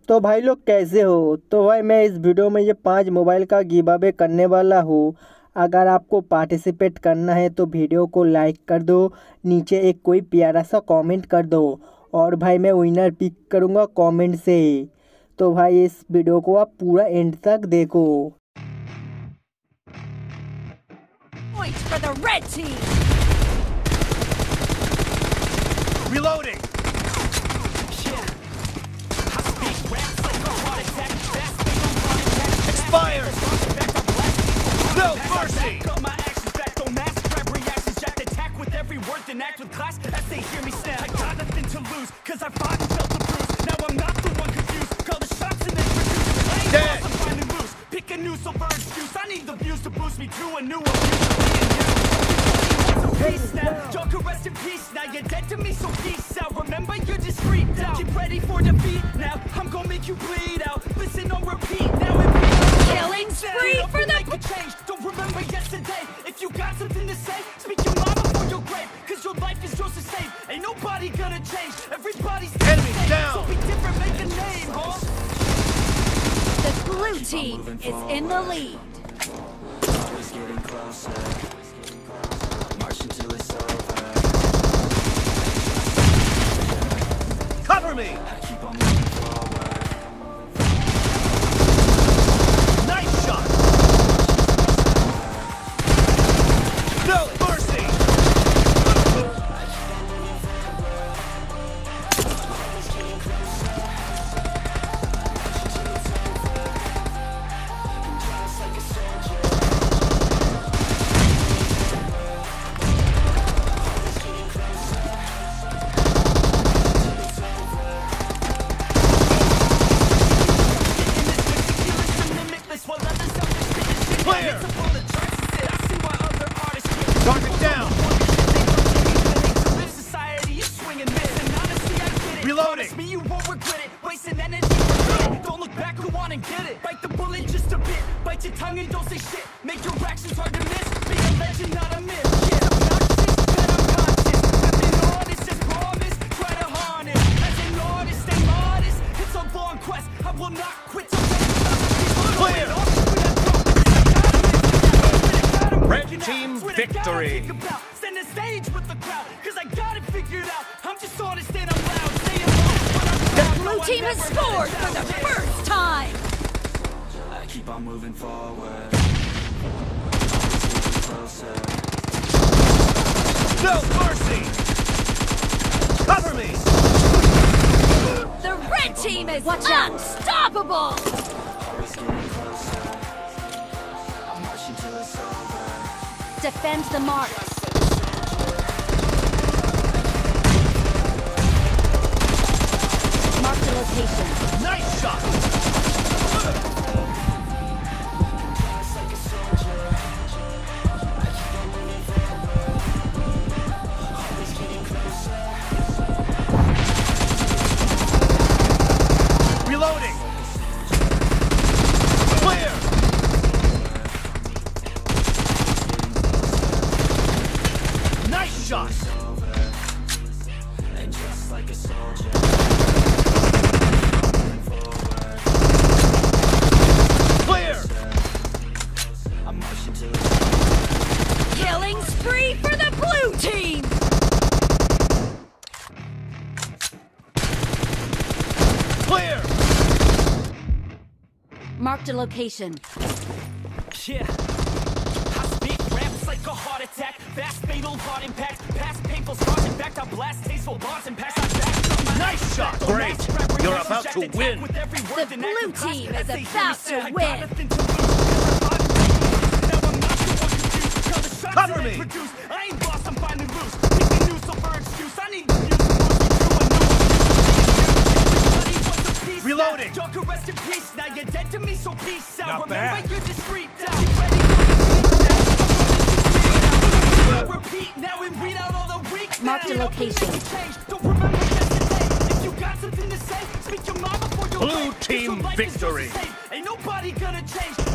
तो भाई लोग कैसे हो। तो भाई मैं इस वीडियो में ये 5 मोबाइल का गिव अवे करने वाला हूँ। अगर आपको पार्टिसिपेट करना है तो वीडियो को लाइक कर दो, नीचे एक कोई प्यारा सा कमेंट कर दो और भाई मैं विनर पिक करूँगा कमेंट से। तो भाई इस वीडियो को आप पूरा एंड तक देखो। Points for the red team. Reloading. Expired. No mercy. Got my actions back, don't mask, grab reactions, jack attack with every word, then act with class as they hear me snap. I got nothing to lose, cause I fought and felt the bruise. Now I'm not the one confused. Call the shots and then produce. I ain't lost, I'm finally loose. Pick a new silver excuse. I need the views to boost me to a new abuse. Peace now, y'all can rest in peace now. You're dead to me, so peace out. Remember, you're just freaked out. Get ready for defeat now. I'm gonna make you bleed out. Listen on repeat now. Killing spree for the change. Don't remember yesterday. If you got something to say, speak your mind before your grave. Cause your life is yours to save. Ain't nobody gonna change. Everybody's enemy down. So be different, make a name, huh? The blue team is in the lead. Always getting closer. March until it's over. Cover me. I keep on moving forward. Nice shot. No mercy. Target down. Reloading. Me, you won't regret it. Wasting energy. Don't look back, go on and get it. Bite the bullet just a bit. Bite your tongue and don't say shit. Make your actions hard to miss. Be a legend, not a myth. Yeah, obnoxious, but I'm conscious. I've been honest, just promise. Try to harness. As an artist, stay modest. It's a long quest. I will not quit till clear. Red team victory. Send the stage with the crowd, cause I got it figured out. I'm just honest and I'm loud. Stay alone, but I'm The blue team has scored for the first time. I keep on moving forward. Always getting closer. No mercy. Cover me. The red team is unstoppable. Always getting closer. I'm marching till it's over. Defend the mark. Mark the location. Nice shot. Reloading. Clear. Nice shot. And just like a soldier. Clear. I'm marching till it's Killing spree for the blue team. Clear. Marked a location. Yeah. I speak raps like a heart attack. Fast, fatal, hard impact. Past painful scars. In fact, I blast tasteful bars and pass out back. Nice shot. Great. You're about to win. The blue team is about to win. Cover me. I ain't lost, I'm finally loose. Pick a new silver excuse. I need the views to boost me to a new. Reloading. Y'all can rest in peace. Now you're dead to me, so peace out. Not remember, bad. You're just freaked out. Repeat now and read out all the weak. Mark the location. Don't remember yesterday. If you got something to say, speak your mind before your Blue team victory. Ain't nobody gonna change.